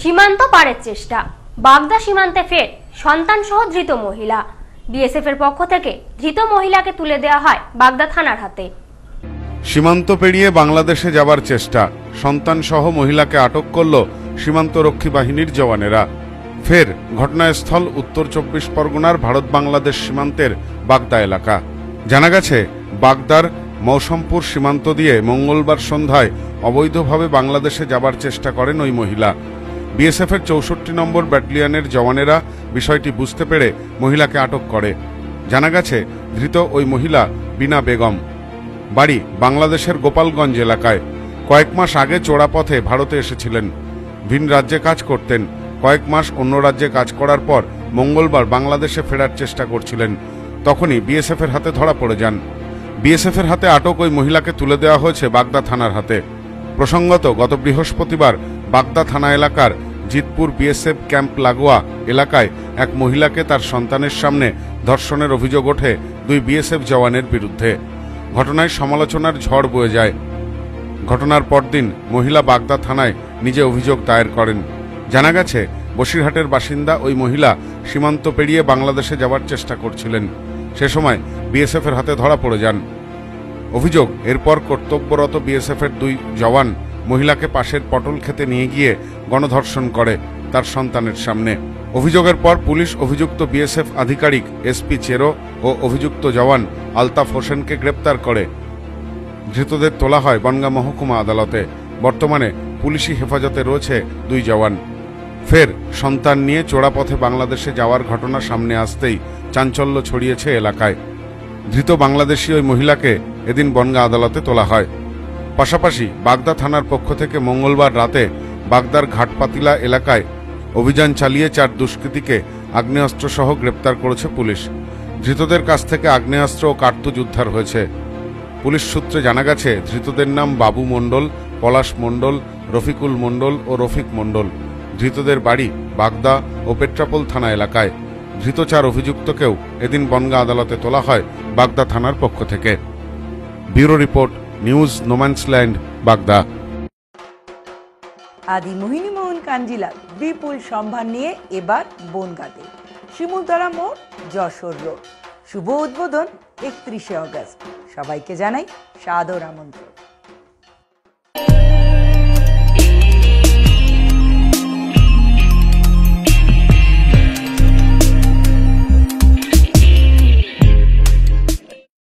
সীমান্ত পারের চেষ্টা, বাগদা সীমান্তে ফের সন্তান সহ ধৃত মহিলা। বিএসএফ এর পক্ষ থেকে ধৃত মহিলাকে তুলে দেওয়া হয় বাগদা থানার হাতে। সীমান্ত পেরিয়ে বাংলাদেশে যাবার চেষ্টা, সন্তান সহ মহিলাকে আটক করল সীমান্তরক্ষী বাহিনীর জওয়ানেরা। ফের ঘটনাস্থল উত্তর 24 পরগনার ভারত বাংলাদেশ সীমান্তের বাগদা এলাকা। জানা গেছে, বাগদার মৌসমপুর সীমান্ত দিয়ে মঙ্গলবার সন্ধ্যায় অবৈধভাবে বাংলাদেশে যাবার চেষ্টা করেন ওই মহিলা। বিএসএফ এর 64 নম্বর ব্যাটালিয়নের জওয়ানেরা বিষয়টি বুঝতে পেরে মহিলাকে আটক করে। জানা গেছে, ধৃত ওই মহিলা বিনা বেগম, বাড়ি বাংলাদেশের গোপালগঞ্জ এলাকায়। কয়েক মাস আগে চোরাপথে ভারতে এসেছিলেন, ভিন রাজ্যে কাজ করতেন। কয়েক মাস অন্য রাজ্যে কাজ করার পর মঙ্গলবার বাংলাদেশে ফেরার চেষ্টা করছিলেন, তখনই বিএসএফ এর হাতে ধরা পড়ে যান। বিএসএফ এর হাতে আটক ওই মহিলাকে তুলে দেওয়া হয়েছে বাগদা থানার হাতে। প্রসঙ্গত, গত বৃহস্পতিবার বাগদা থানা এলাকার জিতপুর বিএসএফ ক্যাম্প লাগোয়া এলাকায় এক মহিলাকে তার সন্তানের সামনে ধর্ষণের অভিযোগ ওঠে দুই বিএসএফ জওয়ানের বিরুদ্ধে। ঘটনায় সমালোচনার ঝড় বয়ে যায়। ঘটনার পরদিন মহিলা বাগদা থানায় নিজে অভিযোগ দায়ের করেন। জানা গেছে, বসিরহাটের বাসিন্দা ওই মহিলা সীমান্ত পেরিয়ে বাংলাদেশে যাওয়ার চেষ্টা করছিলেন। সে সময় বিএসএফ এর হাতে ধরা পড়ে যান। অভিযোগ, এরপর কর্তব্যরত বিএসএফ এর দুই জওয়ান মহিলাকে পাশের পটল খেতে নিয়ে গিয়ে গণধর্ষণ করে তার সন্তানের সামনে। অভিযোগের পর পুলিশ অভিযুক্ত বিএসএফ আধিকারিক এসপি চেরো ও অভিযুক্ত জওয়ান আলতাফ হোসেনকে গ্রেপ্তার করে। ধৃতদের তোলা হয় বনগাঁ মহকুমা আদালতে। বর্তমানে পুলিশি হেফাজতে রয়েছে দুই জওয়ান। ফের সন্তান নিয়ে চোরাপথে বাংলাদেশে যাওয়ার ঘটনা সামনে আসতেই চাঞ্চল্য ছড়িয়েছে এলাকায়। ধৃত বাংলাদেশি ওই মহিলাকে এদিন বনগাঁ আদালতে তোলা হয়। পাশাপাশি বাগদা থানার পক্ষ থেকে মঙ্গলবার রাতে বাগদার ঘাটপাতিলা এলাকায় অভিযান চালিয়ে 4 দুষ্কৃতীকে আগ্নেয়াস্ত্র সহ গ্রেপ্তার করেছে পুলিশ। ধৃতদের কাছ থেকে আগ্নেয়াস্ত্র ও কার্তুজ উদ্ধার হয়েছে। পুলিশ সূত্রে জানা গেছে, ধৃতদের নাম বাবু মণ্ডল, পলাশ মণ্ডল, রফিকুল মণ্ডল ও রফিক মণ্ডল। ধৃতদের বাড়ি বাগদা ও পেট্রাপোল থানা এলাকায়। ধৃত 4 অভিযুক্তকেও এদিন বনগাঁ আদালতে তোলা হয় বাগদা থানার পক্ষ থেকে। ব্যুরো রিপোর্ট, নিউজ নোম্যান্সল্যান্ড, বাগদা। আদি মোহিনীমোহন কাঞ্জিলাল বিপুল সম্ভার নিয়ে এবার বনগাঁতে শিমুলতলা মোড়, যশোর রোড। শুভ উদ্বোধন 31শে অগস্ট। সবাইকে জানাই সাদর আমন্ত্রণ।